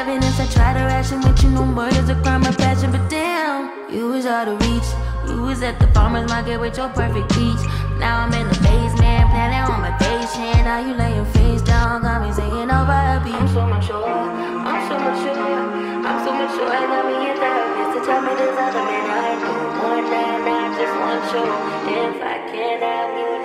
happiness, I try to ration with you. No murder's a crime of passion, but damn, you was out of reach. You was at the farmer's market with your perfect peach. Now I'm in the basement, planning on my patient. Now you lay your face down, got me singing over a beat. I'm so mature, I'm so mature, I'm so mature. I got me a therapist to tell me there's other men I know more than I just want you. If I can't have you,